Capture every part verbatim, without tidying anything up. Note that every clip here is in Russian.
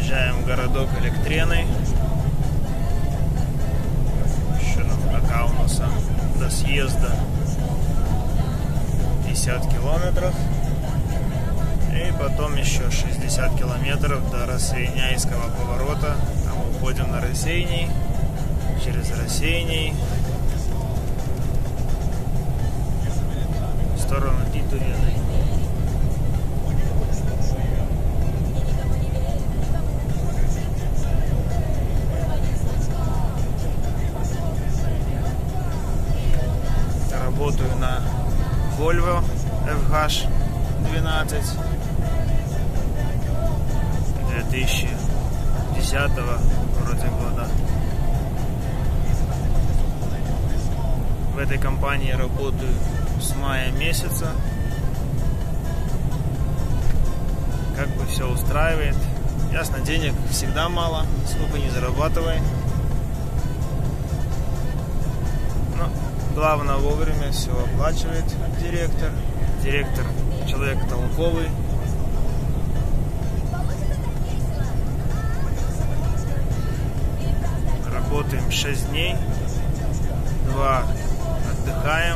Въезжаем в городок Электрены. Еще нам пока у нас до съезда пятьдесят километров. И потом еще шестьдесят километров до Рассеяняйского поворота. Там уходим на Рассеяний. Через Рассеяний в сторону Титулиной. Работаю на Volvo эф эйч двенадцать две тысячи десятого вроде года. В этой компании работаю с мая месяца. Как бы все устраивает. Ясно, денег всегда мало, сколько не зарабатывай. Но главное, вовремя все оплачивает директор. Директор человек толковый. Работаем шесть дней. Два отдыхаем.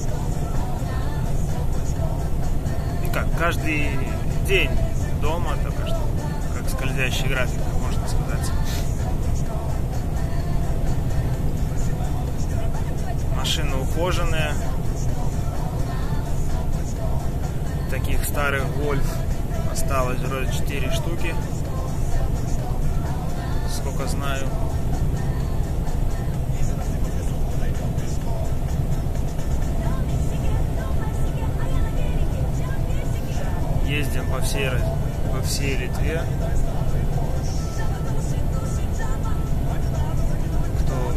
И как, каждый день дома, только что, как скользящий график, можно сказать. Машины ухоженные. Таких старых Вольф осталось вроде четыре штуки. Сколько знаю. Ездим по всей, по всей Литве. Кто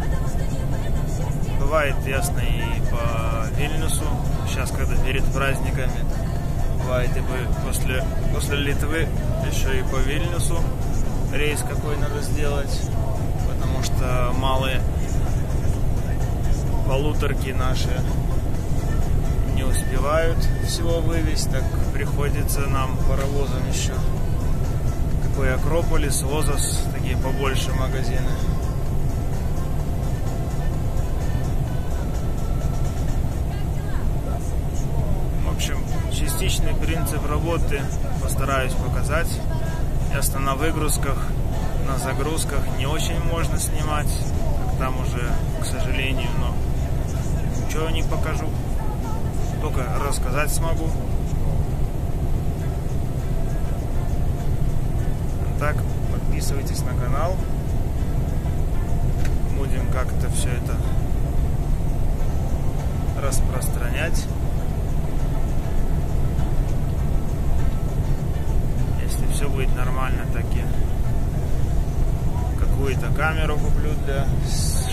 бывает, ясно, и по Вильнюсу. Сейчас, когда перед праздниками, бывает и после, после Литвы еще и по Вильнюсу рейс какой надо сделать, потому что малые полуторки наши не успевают всего вывезть, так приходится нам паровозом еще. Какой Акрополис, Лозос, такие побольше магазины. В общем, частичный принцип работы постараюсь показать. Ясно, на выгрузках, на загрузках не очень можно снимать, там уже, к сожалению, но ничего не покажу. Только рассказать смогу. Так, подписывайтесь на канал. Будем как-то все это распространять. Если все будет нормально, так я какую-то камеру куплю для